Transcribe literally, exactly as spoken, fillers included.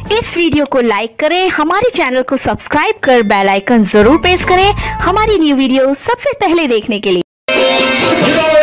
इस वीडियो को लाइक करें, हमारे चैनल को सब्सक्राइब कर बेल आइकन जरूर प्रेस करें हमारी न्यू वीडियो सबसे पहले देखने के लिए।